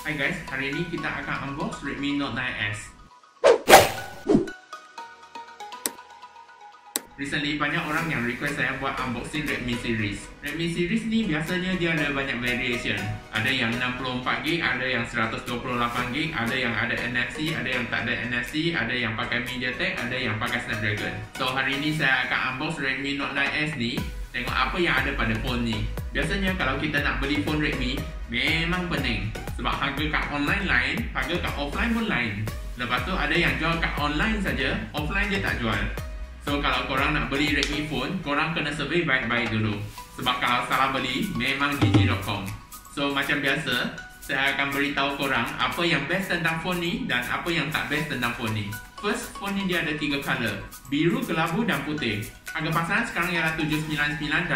Hai guys, hari ini kita akan unbox Redmi Note 9S. Recently banyak orang yang request saya buat unboxing Redmi series. Redmi series ni biasanya dia ada banyak variation. Ada yang 64GB, ada yang 128GB, ada yang ada NFC, ada yang tak ada NFC, ada yang pakai MediaTek, ada yang pakai Snapdragon. So hari ini saya akan unbox Redmi Note 9S ni. Tengok apa yang ada pada phone ni. Biasanya kalau kita nak beli phone Redmi, memang pening. Sebab harga kat online lain, harga kat offline pun lain. Lepas tu ada yang jual kat online saja, offline dia tak jual. So kalau korang nak beli Redmi phone, korang kena survey baik-baik dulu. Sebab kalau salah beli, memang gg.com. So macam biasa, saya akan beritahu korang apa yang best tentang phone ni dan apa yang tak best tentang phone ni. First, phone ni dia ada 3 color, biru, kelabu dan putih. Harga pasaran sekarang ialah 799 dan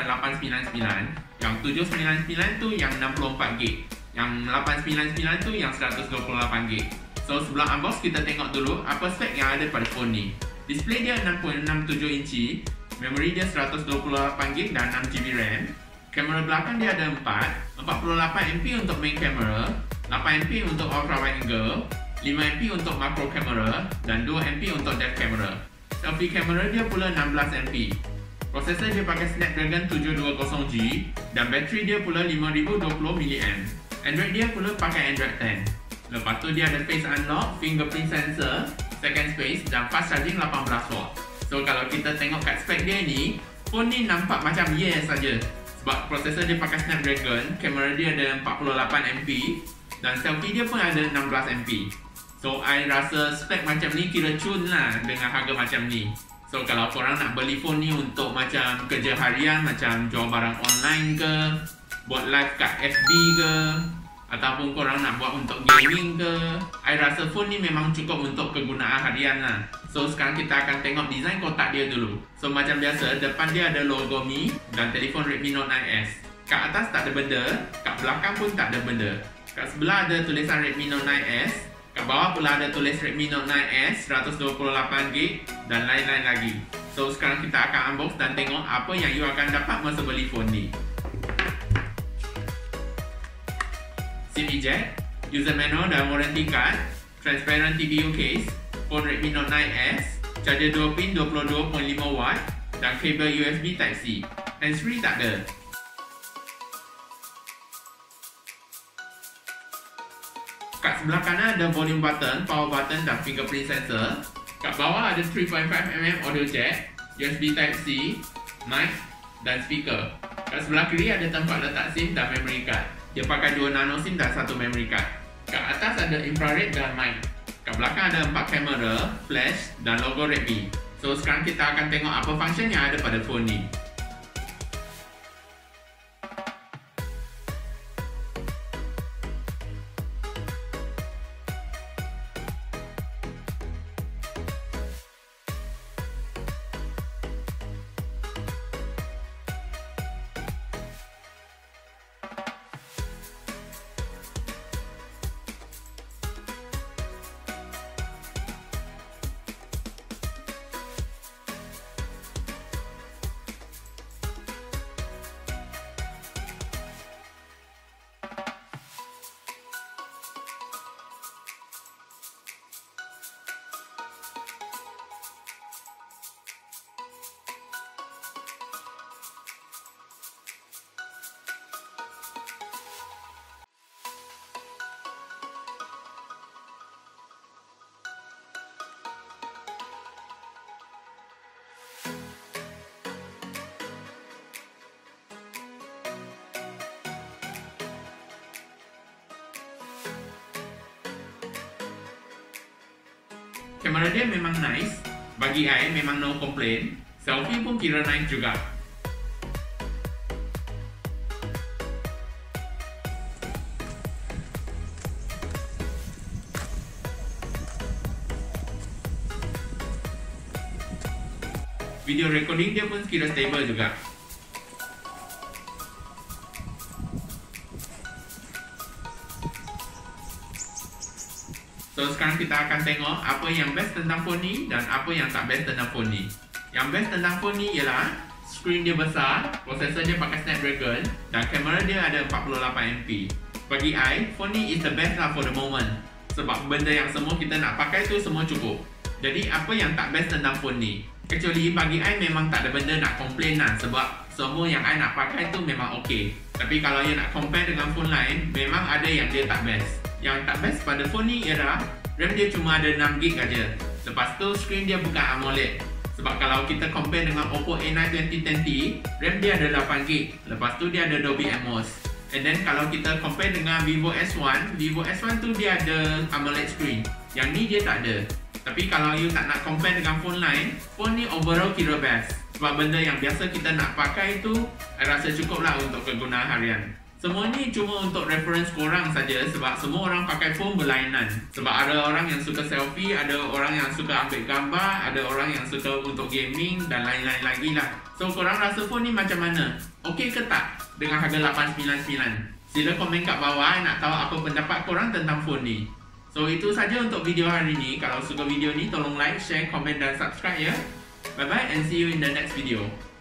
899. Yang 799 tu yang 64GB, yang 899 tu yang 128GB. So sebelum unbox kita tengok dulu apa spek yang ada pada phone ni. Display dia 6.67 inci, memori dia 128GB dan 6GB RAM. Kamera belakang dia ada 4, 48MP untuk main camera, 8MP untuk ultra wide angle, 5MP untuk macro camera dan 2MP untuk depth camera. Selfie kamera dia pula 16MP. Prosesor dia pakai Snapdragon 720G dan bateri dia pula 5020mAh. Android dia pula pakai Android 10. Lepas tu dia ada face unlock, fingerprint sensor, second space dan fast charging 18W. So kalau kita tengok kat spek dia ni, phone ni nampak macam yes saja. Sebab prosesor dia pakai Snapdragon, kamera dia ada 48MP dan selfie dia pun ada 16MP. So I rasa spek macam ni kira cun lah dengan harga macam ni. So kalau korang nak beli phone ni untuk macam kerja harian, macam jual barang online ke, buat live kat FB ke, ataupun korang nak buat untuk gaming ke, I rasa phone ni memang cukup untuk kegunaan harian lah. So sekarang kita akan tengok design kotak dia dulu. So macam biasa, depan dia ada logo Mi dan telefon Redmi Note 9S. Kat atas tak ada benda, kat belakang pun tak ada benda. Kat sebelah ada tulisan Redmi Note 9S. Kat bawah pula ada tulis Redmi Note 9S 128GB dan lain-lain lagi. So sekarang kita akan unbox dan tengok apa yang you akan dapat masa beli phone ni. SIM eject, user manual dan warranty card, transparent TPU case, phone Redmi Note 9S, charger 2 pin 22.5W dan kabel USB Type-C. Handsfree tak ada. Kat sebelah kanan ada volume button, power button dan fingerprint sensor. Kat bawah ada 3.5mm audio jack, USB Type-C, mic dan speaker. Kat sebelah kiri ada tempat letak SIM dan memory card. Dia pakai 2 nano SIM dan 1 memory card. Kat atas ada infrared dan mic. Kat belakang ada 4 kamera, flash dan logo Redmi. So sekarang kita akan tengok apa function yang ada pada phone ni. Kamera dia memang nice, bagi I memang no complain. Selfie pun kira nice juga. Video recording dia pun kira stable juga. So sekarang kita akan tengok apa yang best tentang phone ni dan apa yang tak best tentang phone ni. Yang best tentang phone ni ialah screen dia besar, prosesor dia pakai Snapdragon dan kamera dia ada 48MP. Bagi I, phone ni is the best lah for the moment. Sebab benda yang semua kita nak pakai tu semua cukup. Jadi apa yang tak best tentang phone ni? Actually bagi I memang tak ada benda nak complain lah. Sebab semua yang I nak pakai tu memang okay. Tapi kalau you nak compare dengan phone lain, memang ada yang dia tak best. Yang tak best pada phone ni ialah RAM dia cuma ada 6GB aja. Lepas tu screen dia bukan AMOLED. Sebab kalau kita compare dengan Oppo A9 2010T, RAM dia ada 8GB. Lepas tu dia ada Dolby Atmos. And then kalau kita compare dengan Vivo S1, Vivo S1 tu dia ada AMOLED screen. Yang ni dia tak ada. Tapi kalau you tak nak compare dengan phone lain, phone ni overall kira best. Sebab benda yang biasa kita nak pakai tu, I rasa cukup lah untuk kegunaan harian. Semua ni cuma untuk reference korang saja sebab semua orang pakai phone berlainan. Sebab ada orang yang suka selfie, ada orang yang suka ambil gambar, ada orang yang suka untuk gaming dan lain-lain lagi lah. So korang rasa phone ni macam mana? Okey ke tak dengan harga 899? Sila komen kat bawah nak tahu apa pendapat korang tentang phone ni. So itu saja untuk video hari ni. Kalau suka video ni tolong like, share, komen dan subscribe ya. Bye bye and see you in the next video.